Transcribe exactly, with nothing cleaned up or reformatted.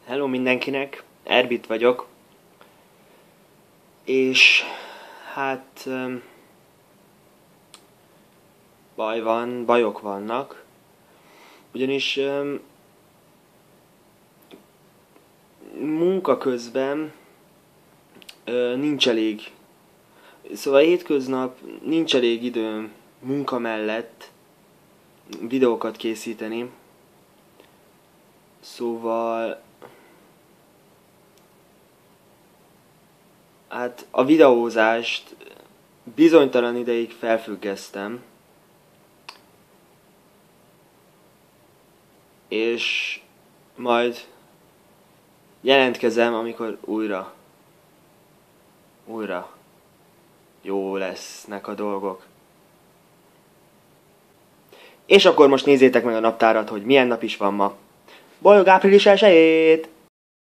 Hello mindenkinek, Erbit vagyok, és hát um, baj van, bajok vannak, ugyanis um, munka közben uh, nincs elég, szóval hétköznap nincs elég időm munka mellett videókat készíteni, szóval hát a videózást bizonytalan ideig felfüggesztem, és majd jelentkezem, amikor újra, újra jó lesznek a dolgok. És akkor most nézzétek meg a naptárat, hogy milyen nap is van ma. Boldog április elsejét!